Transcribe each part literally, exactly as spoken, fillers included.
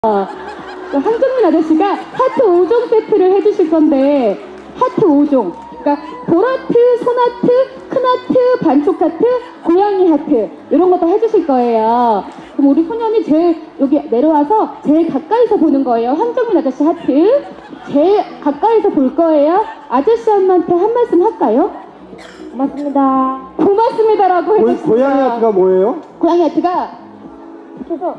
황정민 아저씨가 하트 오 종 세트를 해주실 건데, 하트 오 종. 그러니까 볼하트, 손하트, 큰하트, 반쪽 하트, 고양이 하트 이런 거 다 해주실 거예요. 그럼 우리 소년이 제일 여기 내려와서 제일 가까이서 보는 거예요. 황정민 아저씨 하트 제일 가까이서 볼 거예요. 아저씨 엄마한테 한 말씀 할까요? 고맙습니다. 고맙습니다라고 해주세요. 고양이 하트가 뭐예요? 고양이 하트가 그래서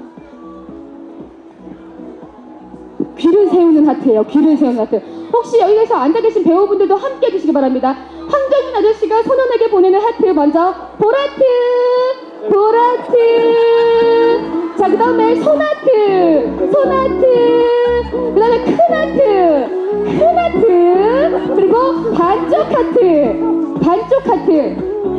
귀를 세우는 하트예요. 귀를 세우는 하트. 혹시 여기에서 앉아 계신 배우분들도 함께 해주시기 바랍니다. 황정민 아저씨가 소년에게 보내는 하트 먼저 볼하트, 볼하트. 자, 그 다음에 손하트, 손하트. 그 다음에 큰하트, 큰하트. 그리고 반쪽 하트, 반쪽 하트.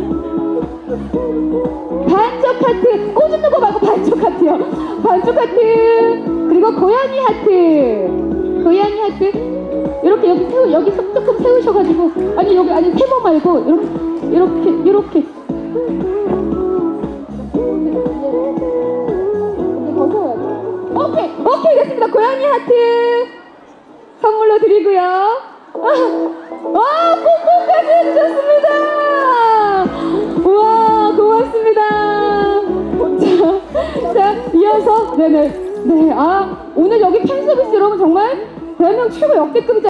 반쪽 하트. 꼬집는 거 말고 반쪽 하트요. 반쪽 하트. 그리고 고양이 하트, 고양이 하트. 이렇게 여기 세우 여기 조금 세우셔가지고, 아니 여기 아니 세모 말고 이렇게 이렇게 이렇게. 오케이 오케이 됐습니다. 고양이 하트 선물로 드리고요. 와 뽀뽀까지 해주셨습니다. 우와 고맙습니다. 자, 자 이어서 네네 네, 아 오늘 여기 팬서비스 여러분 정말 대한민국 최고 역대급이죠.